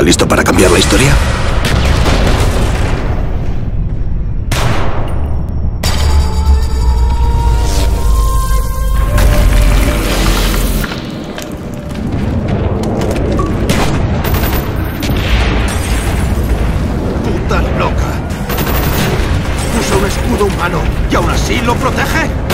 listo para cambiar la historia? ¡Puta loca! Usa un escudo humano y aún así lo protege.